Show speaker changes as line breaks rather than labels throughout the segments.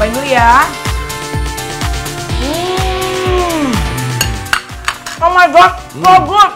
Cobain dulu ya. Oh my god, so good.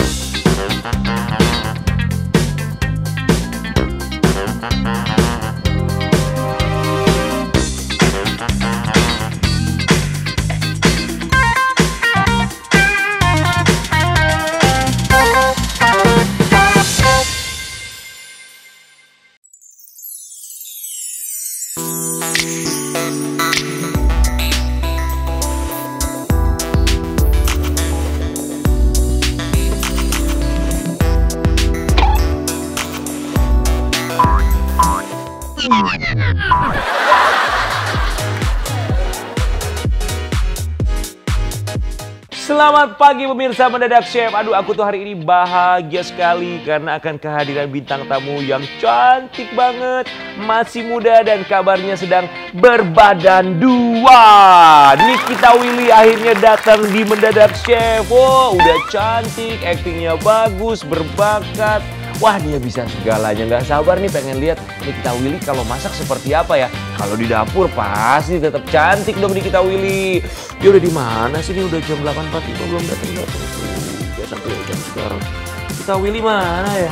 Selamat pagi pemirsa Mendadak Chef. Aduh, aku tuh hari ini bahagia sekali karena akan kehadiran bintang tamu yang cantik banget, masih muda dan kabarnya sedang berbadan dua. Nikita Willy akhirnya datang di Mendadak Chef. Wow, udah cantik, aktingnya bagus, berbakat. Wah, dia bisa segalanya. Nggak sabar nih pengen lihat Nikita Willy kalau masak seperti apa ya. Kalau di dapur pasti tetap cantik dong Nikita Willy. Dia udah di mana sih? Ini udah jam 8.45 belum datang. Ya sampai jam sekarang. Nikita Willy mana ya?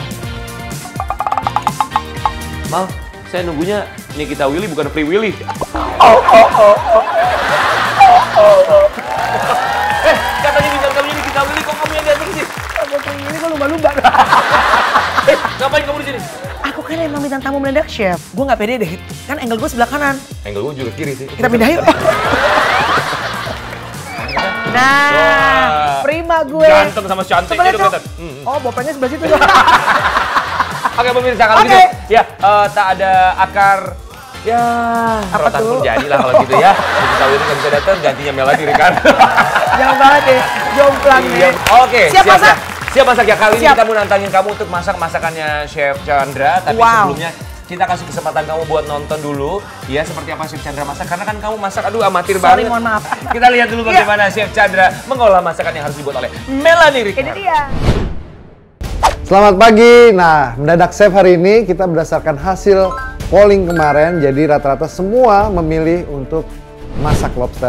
Mal, saya nunggunya Nikita Willy bukan Free Willy. Katanya bintang tamunya Nikita Willy, kok kamu yang datang sih?
Aku Free Willy kok lumba-lumba.
Ngapain kamu di sini?
Aku kan emang bintang tamu Mendadak Chef. Gue nggak pede deh. Kan angle gue sebelah kanan.
Angle gue juga kiri sih.
Kita pindah yuk. Nah,
wah,
prima gue.
ganteng sama cantik itu kelihatan.
Oh, bopengnya sebelah situ.
Oke pemirsa, kalau gitu ya tak ada akar. Ya,
apa tuh?
pun jadilah kalau gitu ya. Nikita Willy nggak bisa datang, gantinya Melody kan.
Jangan banget deh, jomplang
Iya.
nih.
Oke,
Siap masak?
Siap masak ya. Kali ini
Siap.
kita mau nantangin kamu untuk masak masakannya Chef Chandra. Tapi sebelumnya kita kasih kesempatan kamu buat nonton dulu ya seperti apa Chef Chandra masak. Karena kan kamu masak, aduh amatir banget.
Mohon maaf.
Kita lihat dulu bagaimana Chef Chandra mengolah masakan yang harus dibuat oleh Melody Ricardo.
Ini dia.
Selamat pagi. Nah, Mendadak Chef hari ini kita berdasarkan hasil polling kemarin, jadi rata-rata semua memilih untuk masak lobster.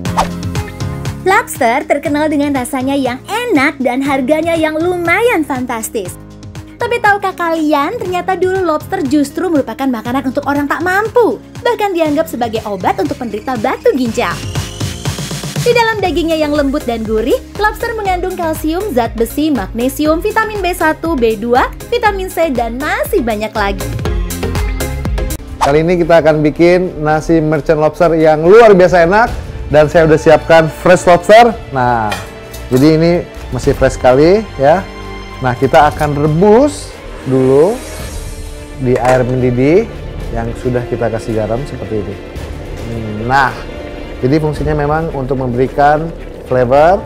Lobster terkenal dengan rasanya yang enak dan harganya yang lumayan fantastis. Tapi tahukah kalian, ternyata dulu lobster justru merupakan makanan untuk orang tak mampu. Bahkan dianggap sebagai obat untuk penderita batu ginjal. Di dalam dagingnya yang lembut dan gurih, lobster mengandung kalsium, zat besi, magnesium, vitamin B1, B2, vitamin C, dan masih banyak lagi.
Kali ini kita akan bikin nasi merchant lobster yang luar biasa enak. Dan saya udah siapkan fresh lobster. Nah, jadi ini masih fresh sekali ya. Nah, kita akan rebus dulu di air mendidih yang sudah kita kasih garam seperti ini. Nah, jadi fungsinya memang untuk memberikan flavor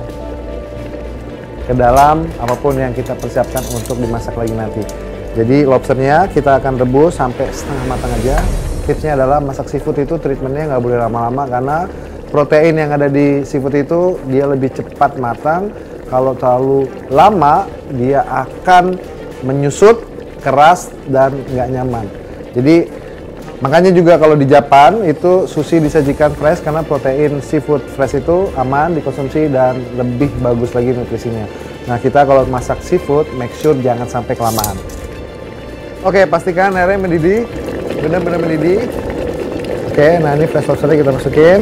ke dalam apapun yang kita persiapkan untuk dimasak lagi nanti. Jadi lobsternya kita akan rebus sampai setengah matang aja. Tipsnya adalah masak seafood itu treatmentnya nggak boleh lama-lama karena protein yang ada di seafood itu dia lebih cepat matang. Kalau terlalu lama dia akan menyusut, keras dan nggak nyaman. Jadi makanya juga kalau di Jepang itu sushi disajikan fresh karena protein seafood fresh itu aman dikonsumsi dan lebih bagus lagi nutrisinya. Nah, kita kalau masak seafood make sure jangan sampai kelamaan. Oke, pastikan airnya mendidih, benar-benar mendidih. Oke, nah ini fresh lobsternya kita masukin.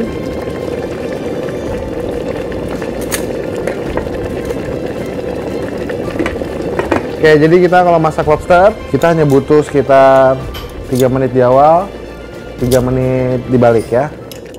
Oke, jadi kita kalau masak lobster, kita hanya butuh sekitar 3 menit di awal, 3 menit di balik ya.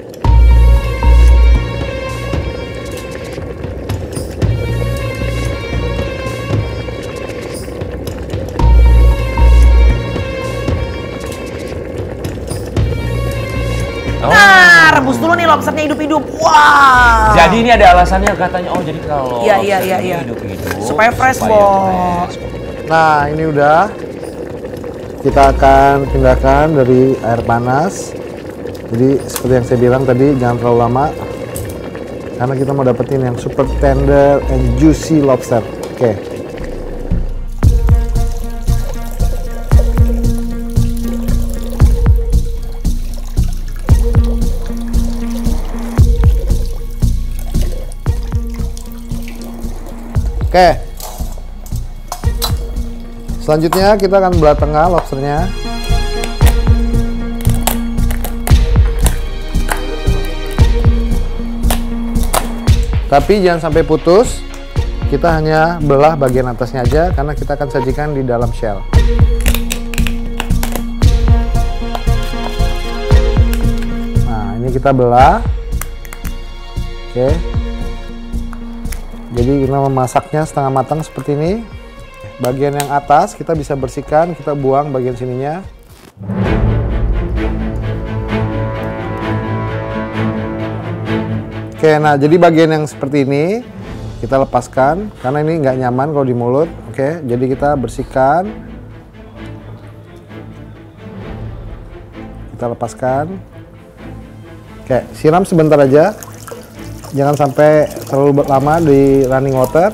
Nah, rebus dulu nih lobsternya hidup-hidup. Wah.
Jadi ini ada alasannya katanya, oh jadi kalau
Iya.
hidup-hidup
Supaya fresh, Bos.
Nah, ini udah. Kita akan pindahkan dari air panas. Jadi seperti yang saya bilang tadi, jangan terlalu lama. Karena kita mau dapetin yang super tender and juicy lobster. Oke. Oke. Selanjutnya kita akan belah tengah lobsternya. Tapi jangan sampai putus. Kita hanya belah bagian atasnya aja karena kita akan sajikan di dalam shell. Nah, ini kita belah. Oke. Jadi kita memasaknya setengah matang seperti ini. Bagian yang atas kita bisa bersihkan, kita buang bagian sininya. Oke, nah jadi bagian yang seperti ini kita lepaskan karena ini nggak nyaman kalau di mulut. Oke, jadi kita bersihkan, kita lepaskan. Oke, siram sebentar aja, jangan sampai terlalu lama di running water.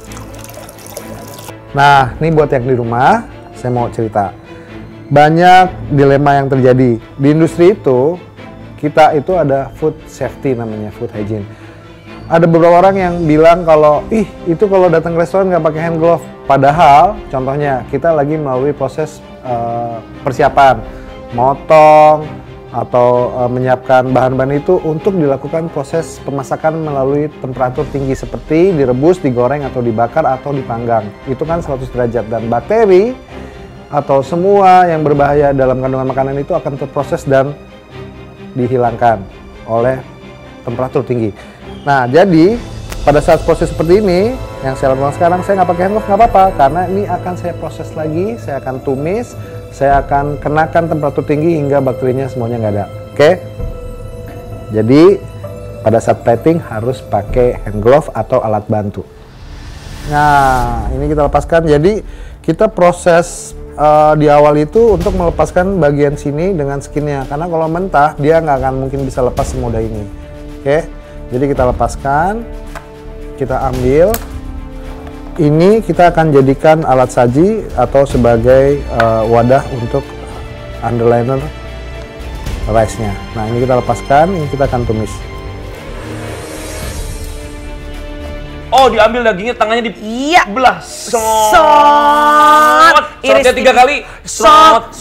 Nah, ini buat yang di rumah, saya mau cerita. Banyak dilema yang terjadi di industri itu. Kita itu ada food safety namanya, food hygiene. Ada beberapa orang yang bilang kalau, itu kalau datang ke restoran nggak pakai hand glove. Padahal, contohnya kita lagi melalui proses persiapan, motong atau menyiapkan bahan-bahan itu untuk dilakukan proses pemasakan melalui temperatur tinggi seperti direbus, digoreng atau dibakar atau dipanggang. Itu kan 100 derajat dan bakteri atau semua yang berbahaya dalam kandungan makanan itu akan terproses dan dihilangkan oleh temperatur tinggi. Nah, jadi pada saat proses seperti ini yang saya lakukan sekarang, saya nggak pakai hand glove nggak apa-apa karena ini akan saya proses lagi, saya akan tumis, saya akan kenakan temperatur tinggi hingga bakterinya semuanya nggak ada. Oke? Jadi pada saat plating harus pakai hand glove atau alat bantu. Nah, ini kita lepaskan. Jadi kita proses di awal itu untuk melepaskan bagian sini dengan skinnya, karena kalau mentah dia nggak akan mungkin bisa lepas semudah ini. Oke, jadi kita lepaskan, kita ambil. Ini kita akan jadikan alat saji atau sebagai wadah untuk underliner rice-nya. Nah, ini kita lepaskan, ini kita akan tumis.
Oh, diambil dagingnya, tangannya dibelah.
Sot.
Sotnya 3 kali.
Sot.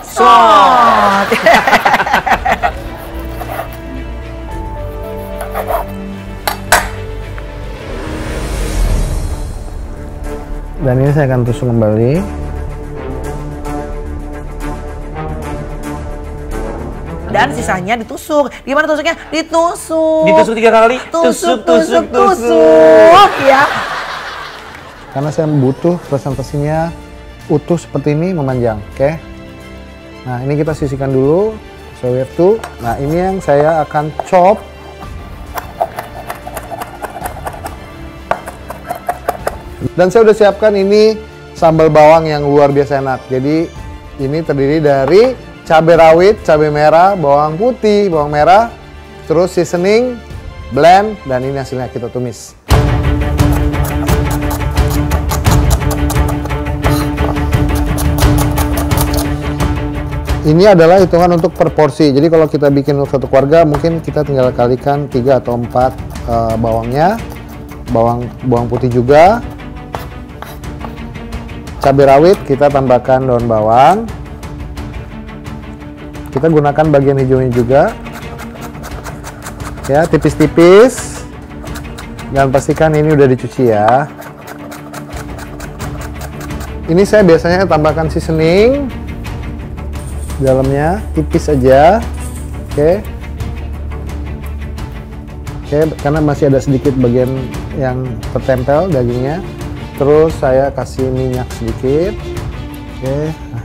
Dan ini saya akan tusuk kembali.
Dan sisanya ditusuk. Gimana tusuknya? Ditusuk.
Ditusuk 3 kali.
Tusuk. Ya.
Karena saya butuh presentasinya utuh seperti ini, memanjang. Oke. Nah, ini kita sisihkan dulu. So we have to. Nah, ini yang saya akan chop. Dan saya udah siapkan ini sambal bawang yang luar biasa enak. Jadi ini terdiri dari cabai rawit, cabai merah, bawang putih, bawang merah, terus seasoning, blend, dan ini hasilnya kita tumis. Ini adalah hitungan untuk per porsi. Jadi kalau kita bikin untuk satu keluarga, mungkin kita tinggal kalikan 3 atau 4 bawangnya, bawang putih juga, cabai rawit kita tambahkan daun bawang. Kita gunakan bagian hijaunya juga, ya, tipis-tipis, dan pastikan ini udah dicuci ya. Ini saya biasanya tambahkan seasoning dalamnya tipis aja, oke, karena masih ada sedikit bagian yang tertempel dagingnya. Terus saya kasih minyak sedikit, oke.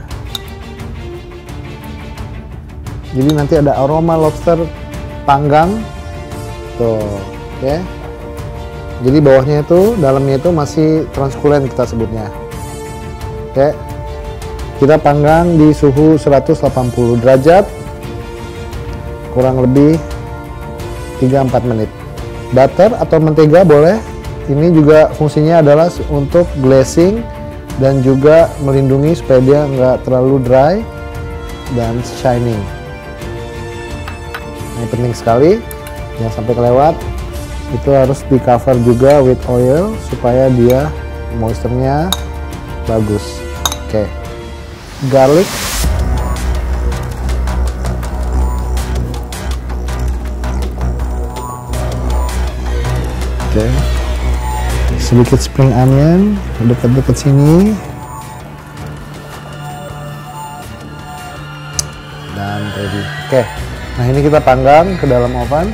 Jadi nanti ada aroma lobster panggang, tuh, oke. Jadi bawahnya itu, dalamnya itu masih transkulen kita sebutnya, oke. Kita panggang di suhu 180 derajat, kurang lebih 3-4 menit. Butter atau mentega boleh. Ini juga fungsinya adalah untuk glazing dan juga melindungi supaya dia nggak terlalu dry dan shining. Ini penting sekali, jangan sampai kelewat. Itu harus di cover juga with oil supaya dia moisturnya bagus. Oke. Garlic. Oke. Sedikit spring onion dekat-dekat sini. Dan ready. Oke. Nah, ini kita panggang ke dalam oven.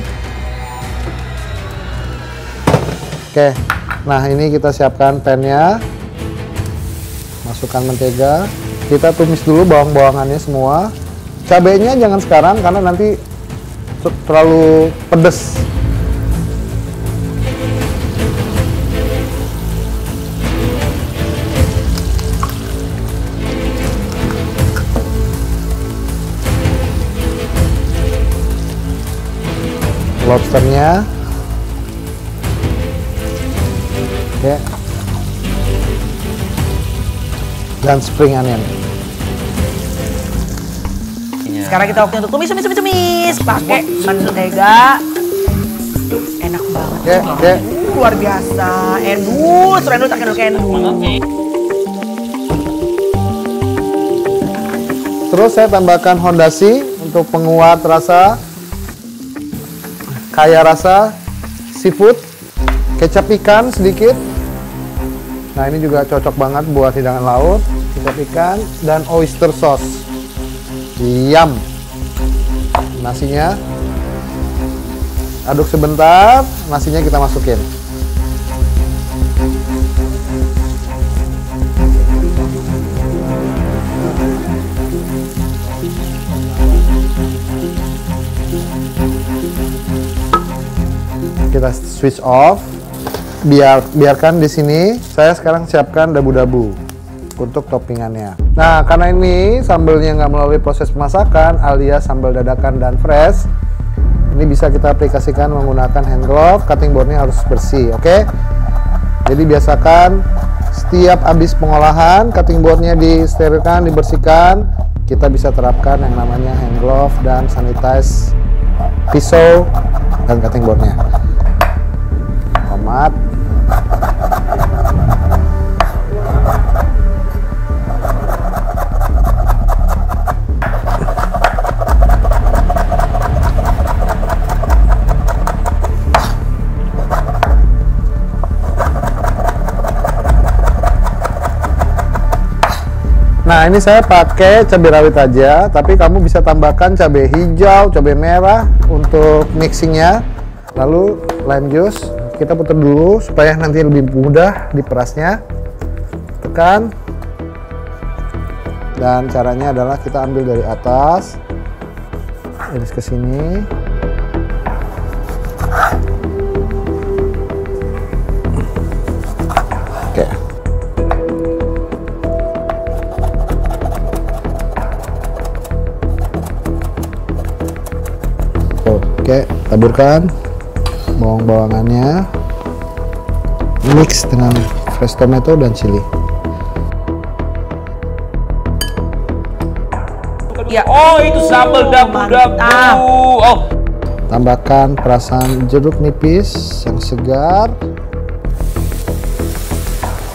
Oke. Nah, ini kita siapkan pan-nya. Masukkan mentega. Kita tumis dulu bawang-bawangannya semua. Cabenya jangan sekarang karena nanti terlalu pedas. Lobsternya, oke, dan spring onion.
Sekarang kita waktunya untuk tumis, pakai mentega. Enak banget.
Oke.
Luar biasa. Endus, endus.
Terus saya tambahkan fondasi untuk penguat rasa. Kaya rasa seafood, kecap ikan sedikit. Nah, ini juga cocok banget buat hidangan laut. Kecap ikan dan oyster sauce. Yum. Nasinya aduk sebentar, nasinya kita masukin. Kita switch off. Biarkan di sini. Saya sekarang siapkan dabu-dabu untuk toppingannya. Nah, karena ini sambelnya nggak melalui proses pemasakan alias sambal dadakan dan fresh, ini bisa kita aplikasikan menggunakan hand glove. Cutting boardnya harus bersih, oke? Jadi biasakan setiap habis pengolahan cutting boardnya disterilkan, dibersihkan. Kita bisa terapkan yang namanya hand glove dan sanitize pisau dan cutting boardnya. Tomat. Nah, ini saya pakai cabai rawit aja, tapi kamu bisa tambahkan cabai hijau, cabai merah untuk mixingnya. Lalu lime juice, kita putar dulu supaya nanti lebih mudah diperasnya. Tekan. Dan caranya adalah kita ambil dari atas, iris ke sini. Oke. Oke, taburkan bawang-bawangannya, mix dengan fresh tomato dan chili.
Ya, oh itu sambal dabu-dabu. Oh,
Tambahkan perasan jeruk nipis yang segar,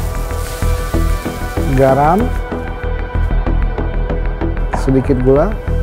garam, sedikit gula.